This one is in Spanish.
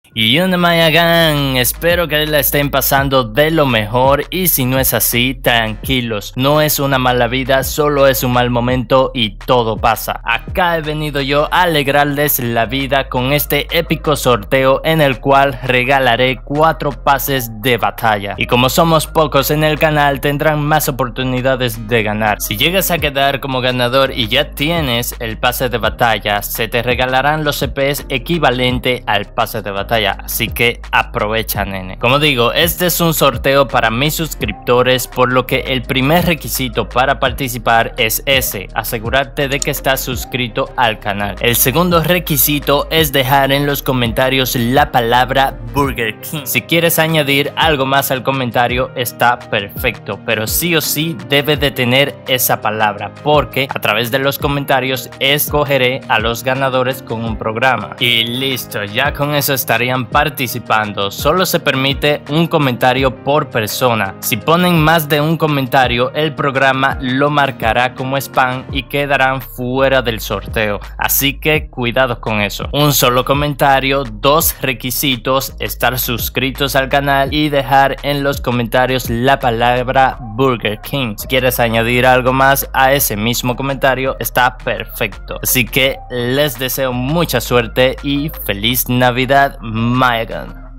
Y una Mayagan, espero que la estén pasando de lo mejor y si no es así, tranquilos, no es una mala vida, solo es un mal momento y todo pasa. Acá he venido yo a alegrarles la vida con este épico sorteo en el cual regalaré 4 pases de batalla. Y como somos pocos en el canal, tendrán más oportunidades de ganar. Si llegas a quedar como ganador y ya tienes el pase de batalla, se te regalarán los CPs equivalente al pase de batalla. Así que aprovecha, nene. Como digo, este es un sorteo para mis suscriptores, por lo que el primer requisito para participar es ese: asegurarte de que estás suscrito al canal. El segundo requisito es dejar en los comentarios la palabra Burger King. Si quieres añadir algo más al comentario está perfecto, pero sí o sí debe de tener esa palabra, porque a través de los comentarios escogeré a los ganadores con un programa. Y listo, ya con eso estarían participando. Solo se permite un comentario por persona. Si ponen más de un comentario, el programa lo marcará como spam y quedarán fuera del sorteo. Así que cuidado con eso. Un solo comentario, 2 requisitos: estar suscritos al canal y dejar en los comentarios la palabra Burger King. Si quieres añadir algo más a ese mismo comentario, está perfecto. Así que les deseo mucha suerte y feliz Navidad, Mayagan.